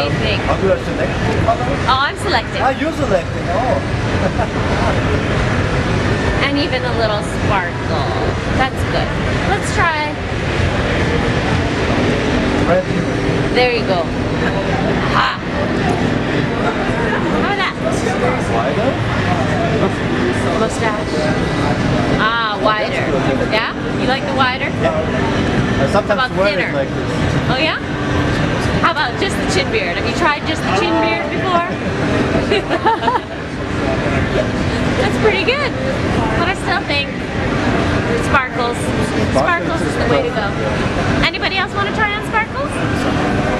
you think? I'll do a select. Oh, I'm selecting. Ah, you're selecting. Oh. And even a little sparkle. That's good. Let's try. Red. There you go. Aha. How about that? Wider? Mustache. Ah, wider. Yeah? You like the wider? Yeah. I sometimes How about wear thinner? it like this. Oh yeah? How about just the chin beard? Have you tried just the chin beard before? That's pretty good. But I still think sparkles. Sparkles is the way to go. Anybody else want to try on sparkles?